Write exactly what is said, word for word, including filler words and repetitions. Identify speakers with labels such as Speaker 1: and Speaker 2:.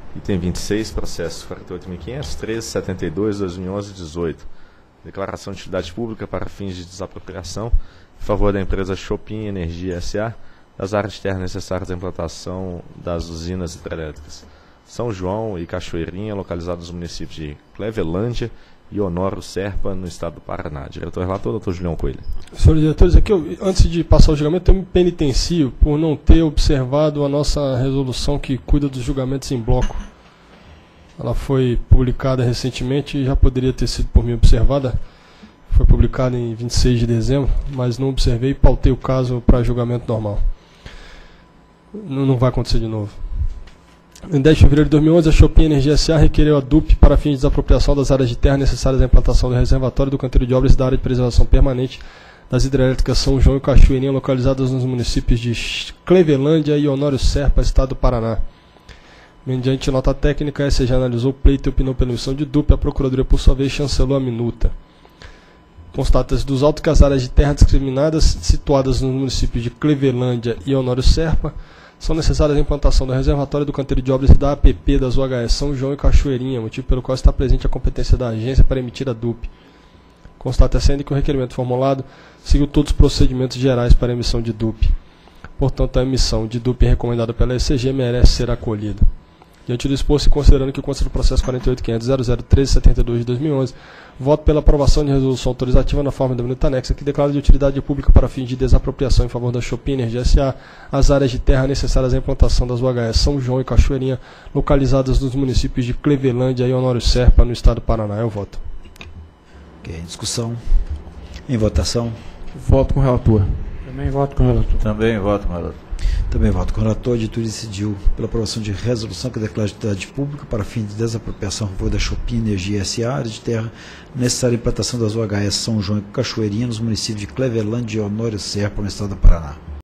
Speaker 1: Item vinte e seis, processo quarenta e oito mil quinhentos, treze, setenta e dois, dois mil e onze, dezoito. Declaração de utilidade pública para fins de desapropriação em favor da empresa Chopin Energia S A das áreas de terra necessárias à implantação das usinas hidrelétricas São João e Cachoeirinha, localizados nos municípios de Clevelândia e Honório Serpa, no estado do Paraná. Diretor relator, doutor Julião Coelho.
Speaker 2: Senhores diretores, aqui eu, antes de passar o julgamento, eu me penitencio por não ter observado a nossa resolução que cuida dos julgamentos em bloco. Ela foi publicada recentemente e já poderia ter sido por mim observada. Foi publicada em vinte e seis de dezembro, mas não observei e pautei o caso para julgamento normal. Não, não vai acontecer de novo. Em dez de fevereiro de dois mil e onze, a Chopin Energia S A requereu a D U P para fins de desapropriação das áreas de terra necessárias à implantação do reservatório do canteiro de obras da área de preservação permanente das hidrelétricas São João e Cachoeirinha, localizadas nos municípios de Clevelândia e Honório Serpa, estado do Paraná. Mediante nota técnica, a S G analisou o pleito e opinou pela emissão de D U P. A Procuradoria, por sua vez, chancelou a minuta. Constata-se dos autos que as áreas de terra discriminadas, situadas nos municípios de Clevelândia e Honório Serpa, são necessárias à implantação do reservatório do canteiro de obras e da A P P das U H S São João e Cachoeirinha, motivo pelo qual está presente a competência da agência para emitir a D U P. Constata-se ainda que o requerimento formulado seguiu todos os procedimentos gerais para a emissão de D U P. Portanto, a emissão de D U P recomendada pela E C G merece ser acolhida. Diante do exposto e considerando que o consta do processo quarenta e oito mil quinhentos ponto zero zero treze setenta e dois de dois mil e onze, voto pela aprovação de resolução autorizativa na forma da minuta anexa que declara de utilidade pública para fins de desapropriação em favor da Chopin Energia S A as áreas de terra necessárias à implantação das U H S São João e Cachoeirinha, localizadas nos municípios de Clevelândia e Honório Serpa, no estado do Paraná. Eu voto.
Speaker 3: Ok, discussão. Em votação.
Speaker 4: Voto com o relator.
Speaker 5: Também voto com o relator.
Speaker 1: Também voto com o relator.
Speaker 3: Também voto com o relator. A editoria decidiu pela aprovação de resolução que declara de utilidade pública para fim de desapropriação em favor da Chopin Energia S A, área de terra necessária à implantação das U H S São João e Cachoeirinha nos municípios de Clevelândia e Honório Serpa, no estado do Paraná.